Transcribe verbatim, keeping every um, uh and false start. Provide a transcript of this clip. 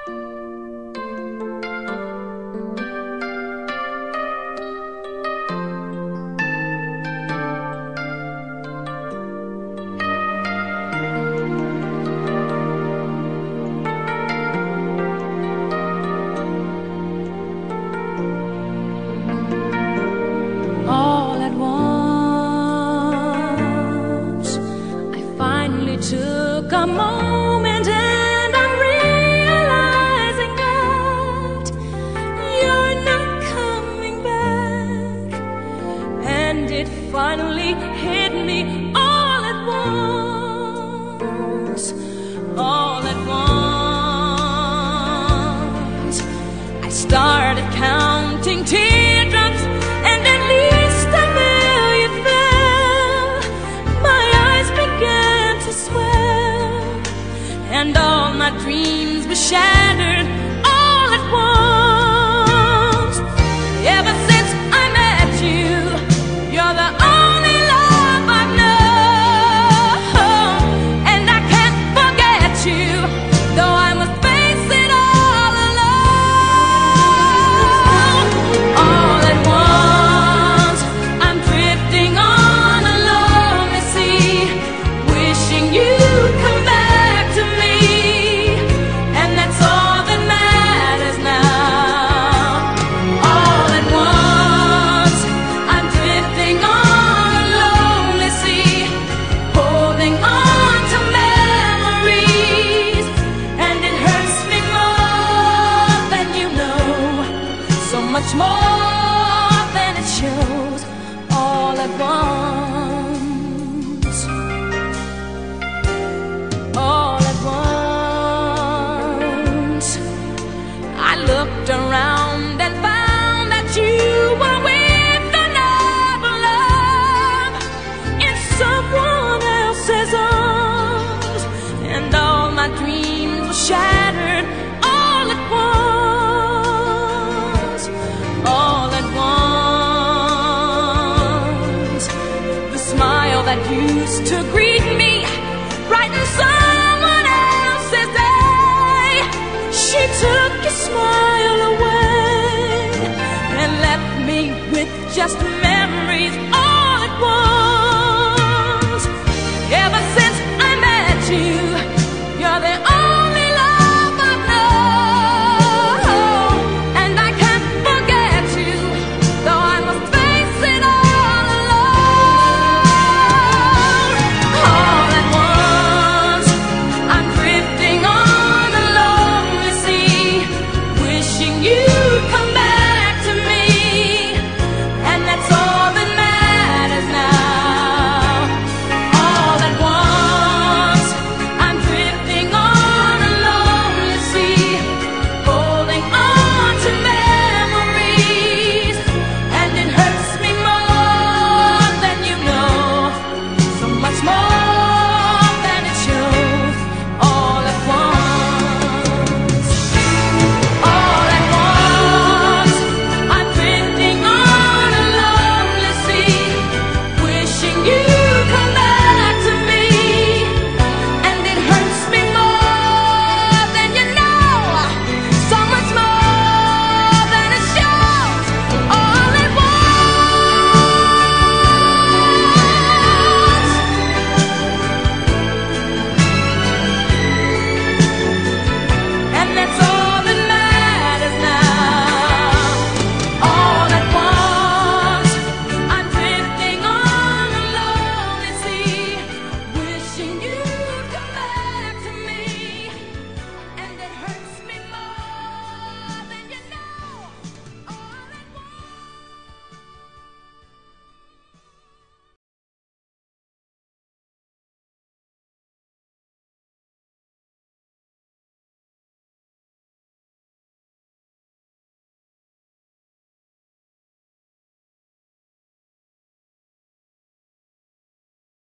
Took a moment and I'm realizing that you're not coming back. And it finally hit me all at once, all at once. I started counting teardrops and at least a million fell. My eyes began to swell, and all my dreams were shattered all at once. Ever since I met you, you're the only love I've known, and I can't forget you, though I must face it all alone. All at once, I'm drifting on a lonely sea, wishing you'd come back to me, and that's all that matters now. All at once, I'm drifting on a lonely sea, holding on to memories, and it hurts me more than you know, so much more than it shows. All at once, all at once, I looked around and found that you were with another love, in someone else's arms, and all my dreams were shattered all at once, all at once. The smile that used to greet me brightened so